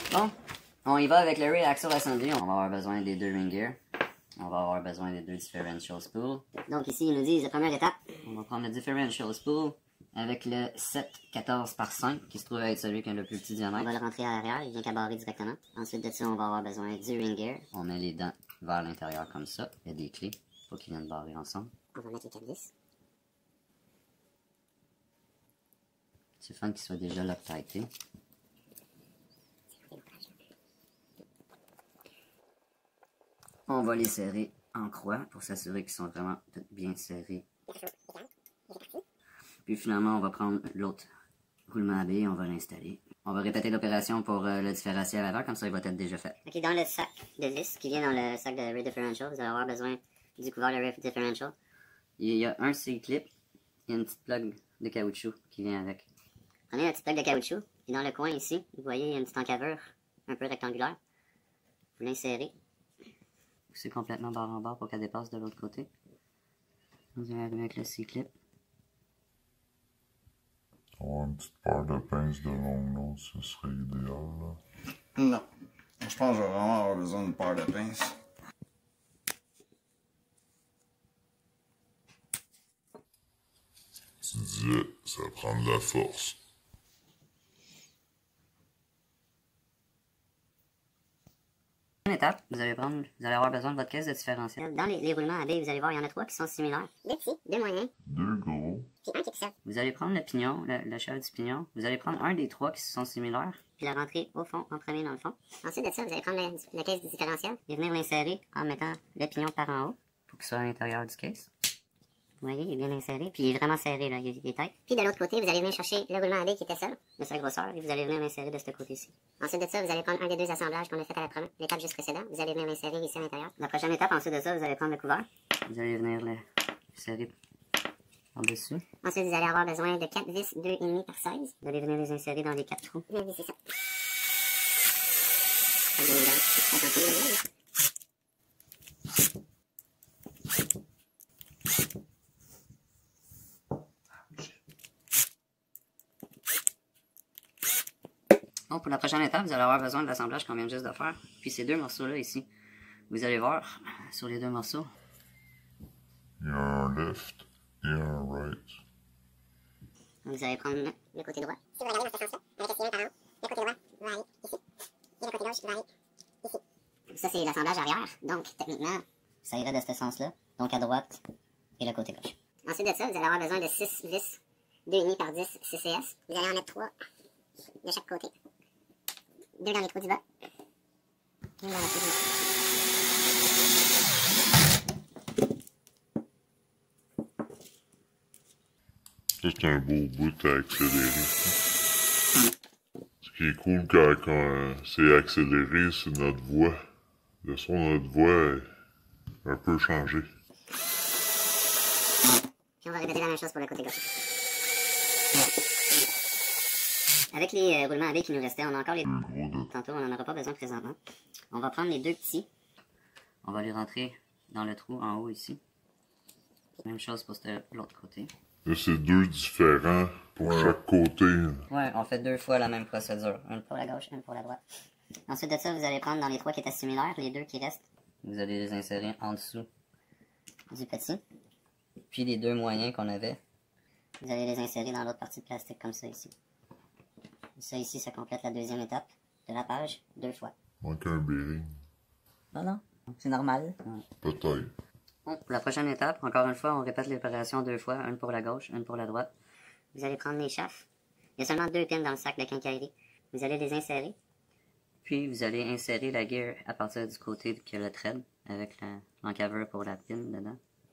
Bon, on y va avec le Reaxo Assembly. On va avoir besoin des deux ring gears. On va avoir besoin des deux differential spools. Donc ici, ils nous disent la première étape. On va prendre le differential spool avec le 7/14/5 qui se trouve être celui qui a le plus petit diamètre. On va le rentrer à l'arrière, il vient qu'à barrer directement. Ensuite de ça, on va avoir besoin du ring gear. On met les dents vers l'intérieur comme ça. Il y a des clés pour qu'ils viennent barrer ensemble. On va mettre les 4 vis. C'est fun qu'ils soient déjà lock-tightés. On va les serrer en croix pour s'assurer qu'ils sont vraiment tous bien serrés. Puis finalement, on va prendre l'autre roulement à billes, on va l'installer. On va répéter l'opération pour le différentiel à l'avant, comme ça il va être déjà fait. Ok, dans le sac de vis qui vient dans le sac de Ray Differential, vous allez avoir besoin du couvert de Ray Differential. Il y a un C-clip, il y a une petite plug de caoutchouc qui vient avec. Prenez la petite plaque de caoutchouc, et dans le coin ici, vous voyez, il y a une petite encaveur un peu rectangulaire. Vous l'insérez. Poussez complètement barre en barre pour qu'elle dépasse de l'autre côté. Vous allez avec le C-clip. Oh, une petite paire de pinces de longue nose, ce serait idéal, là. Non. Je pense que je vais vraiment avoir besoin d'une paire de pinces. Tu disais, ça prend de la force. Étape, vous allez avoir besoin de votre caisse de différentiel. Dans les roulements à billes, vous allez voir, il y en a 3 qui sont similaires. 2 petits, 2 moyens. 2 gros. Puis un qui est tout seul. Vous allez prendre le pignon, le chef du pignon. Vous allez prendre un des 3 qui sont similaires. Puis la rentrer au fond, en premier dans le fond. Ensuite de ça, vous allez prendre la caisse du différentiel et venir l'insérer en mettant le pignon par en haut pour qu'il soit à l'intérieur du case. Vous voyez, il est bien inséré, puis il est vraiment serré, là, il est tight. Puis de l'autre côté, vous allez venir chercher le roulement à billes qui était seul, de sa grosseur, et vous allez venir l'insérer de ce côté-ci. Ensuite de ça, vous allez prendre un des 2 assemblages qu'on a fait à l'étape juste précédente. Vous allez venir l'insérer ici à l'intérieur. La prochaine étape, ensuite de ça, vous allez prendre le couvert. Vous allez venir l'insérer en dessus. Ensuite, vous allez avoir besoin de 4 vis 2,5 par 16. Vous allez venir les insérer dans les 4 trous. Bien visser ça. Bon, pour la prochaine étape, vous allez avoir besoin de l'assemblage qu'on vient juste de faire. Puis ces 2 morceaux-là ici. Vous allez voir, sur les 2 morceaux. Il y a un left et un right. Vous allez prendre le côté droit. Si vous regardez dans ce sens-là, avec le stylet par en haut, le côté droit va aller ici. Et le côté gauche va aller ici. Ça, c'est l'assemblage arrière. Donc, techniquement, ça irait de ce sens-là. Donc, à droite et le côté gauche. Ensuite de ça, vous allez avoir besoin de 6 vis 2,5 par 10 CCS. Vous allez en mettre 3 de chaque côté. 2 dans les trous du bas. 1 dans le trou du haut. Ça, c'est un beau bout à accélérer. Ce qui est cool quand c'est accéléré, c'est notre voix. Le son de notre voix est un peu changé. Puis on va répéter la même chose pour le côté gauche. Avec les roulements à billes qui nous restaient, on a encore les gros tantôt, on n'en aura pas besoin présentement. On va prendre les 2 petits. On va les rentrer dans le trou en haut ici. Même chose pour l'autre côté. Là, c'est 2 différents pour chaque côté. Ouais, on fait 2 fois la même procédure. Une pour la gauche, une pour la droite. Ensuite de ça, vous allez prendre dans les 3 qui étaient similaires, les 2 qui restent. Vous allez les insérer en dessous du petit. Puis les 2 moyens qu'on avait, vous allez les insérer dans l'autre partie de plastique comme ça ici. Ça ici, ça complète la 2e étape de la page 2 fois. Manque un bearing. Non, non, c'est normal. Peut-être. Bon, pour la prochaine étape, encore une fois, on répète l'opération 2 fois, une pour la gauche, une pour la droite. Vous allez prendre les chafs. Il y a seulement 2 pins dans le sac de quincaillerie. Vous allez les insérer. Puis vous allez insérer la gear à partir du côté qui a le thread, avec l'encaveur pour la pin dedans.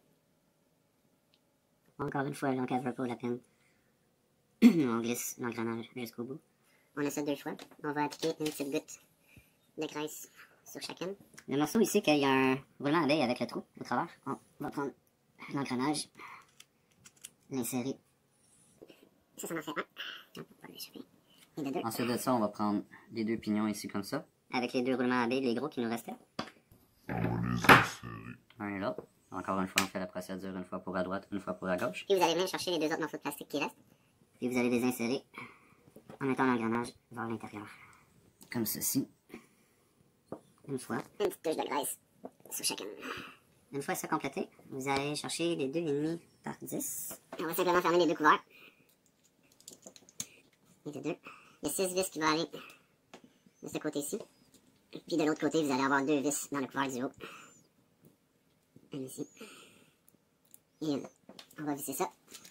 Encore une fois, l'encaveur pour la pin. On glisse l'engrenage jusqu'au bout. On a ça 2 fois. On va appliquer une petite goutte de graisse sur chacune. Le morceau ici, qu'il y a un roulement à billes avec le trou au travers, on va prendre l'engrenage, l'insérer. Ça en fait un. Non, pas l'échapper. Et de 2. Ensuite de ça, on va prendre les 2 pignons ici comme ça, avec les 2 roulements à billes, les gros qui nous restaient. On va les insérer. Un et l'autre. Encore une fois, on fait la procédure une fois pour la droite, une fois pour la gauche. Puis vous allez venir chercher les 2 autres morceaux de plastique qui restent. Puis vous allez les insérer en mettant l'engrenage vers l'intérieur. comme ceci. Une fois. Une petite touche de graisse sur chacune. Une fois ça complété, vous allez chercher les 2,5 par 10. On va simplement fermer les deux couverts. Et de deux. Il y a 6 vis qui vont aller de ce côté-ci. Puis de l'autre côté, vous allez avoir 2 vis dans le couvert du haut. Une ici. Et une là. On va visser ça.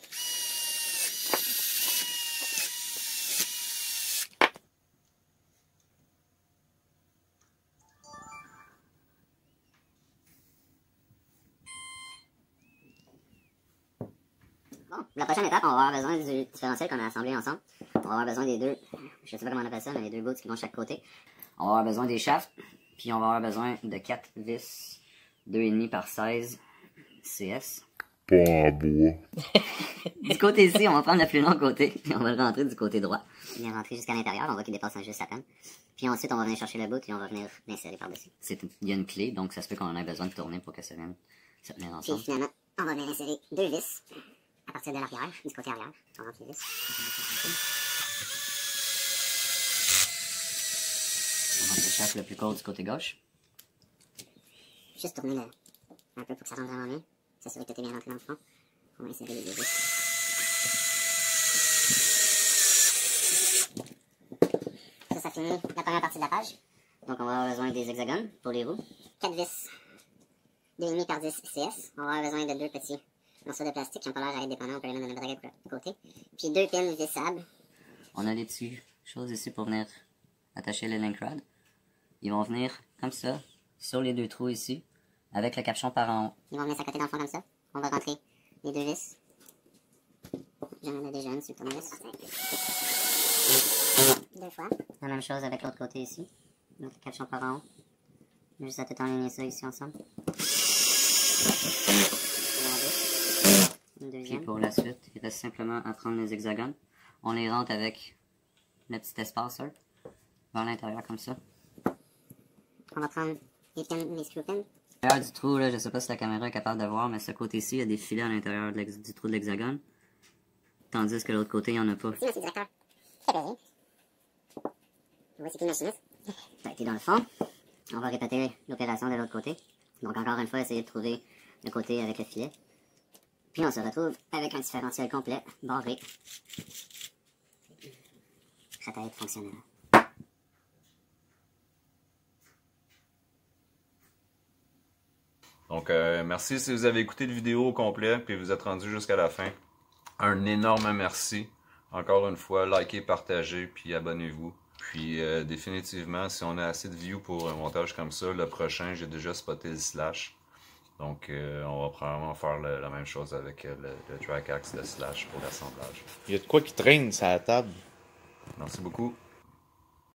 Bon, la prochaine étape, on va avoir besoin du différentiel qu'on a assemblé ensemble. On va avoir besoin des deux, je sais pas comment on appelle ça, mais les deux bouts qui vont de chaque côté. On va avoir besoin des shafts, puis on va avoir besoin de 4 vis 2,5 par 16 CS. Pas en bois. Du côté-ci, on va prendre le plus long côté, puis on va le rentrer du côté droit. Il est rentré jusqu'à l'intérieur, on voit qu'il dépasse juste à peine. Puis ensuite, on va venir chercher le bout, puis on va venir l'insérer par-dessus. Il y a une clé, donc ça se peut qu'on ait besoin de tourner pour que ça vienne se tenir ensemble. Puis finalement, on va venir insérer 2 vis à partir de l'arrière, du côté arrière. On rentre les vis. On rentre le shaft le plus court du côté gauche. Juste tourner un peu pour que ça rentre vraiment bien. S'assurer que tout est bien rentré dans le fond. On va insérer les 2 vis. Ça finit la première partie de la page. Donc on va avoir besoin des hexagones pour les roues. 4 vis 2,5 par 10 CS. On va avoir besoin de 2 petits morceaux de plastique qui n'ont pas l'air à être dépendants. On peut les mettre dans le baguette de côté. Puis 2 pins vissables. On a des petites choses ici pour venir attacher les link rods. Ils vont venir comme ça sur les 2 trous ici avec le capuchon par en haut. Ils vont venir s'accoter dans le fond comme ça. On va rentrer les 2 vis. J'en ai déjà une sur le tournevis. 2 fois. La même chose avec l'autre côté ici. Notre capuchon par en haut. Juste à tout enligner ça ici ensemble. Une deuxième. Puis pour la suite, il reste simplement à prendre les hexagones. On les rentre avec le petit espaceur vers l'intérieur comme ça. On va prendre les pins, les screw pins. À l'intérieur du trou, là, je sais pas si la caméra est capable de voir, mais ce côté-ci, il y a des filets à l'intérieur du trou de l'hexagone. Tandis que l'autre côté, il n'y en a pas. Ici, c'est directeur. Très bien. Voici tout le machiniste. Puis dans le fond, on va répéter l'opération de l'autre côté. Donc encore une fois, essayer de trouver le côté avec le filet. Puis on se retrouve avec un différentiel complet, barré. Prêt à être fonctionnel. Donc, merci si vous avez écouté la vidéo au complet puis vous êtes rendu jusqu'à la fin. Un énorme merci. Encore une fois, likez, partagez puis abonnez-vous. Puis définitivement, si on a assez de views pour un montage comme ça, le prochain, j'ai déjà spoté le slash. Donc, on va probablement faire la même chose avec le track axe, le slash pour l'assemblage. Il y a de quoi qui traîne sur la table. Merci beaucoup.